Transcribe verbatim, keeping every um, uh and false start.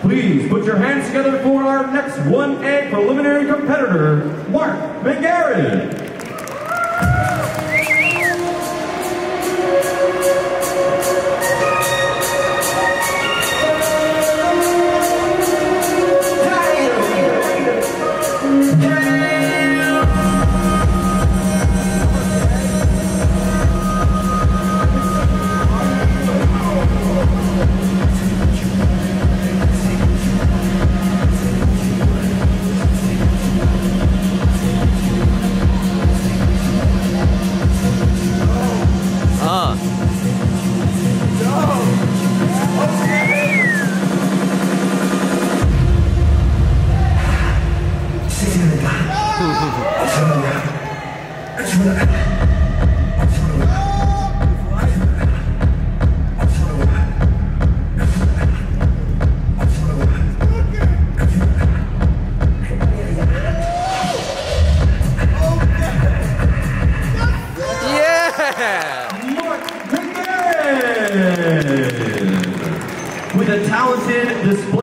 Please put your hands together for our next one A preliminary competitor, Mark Mangarin. With a talented display.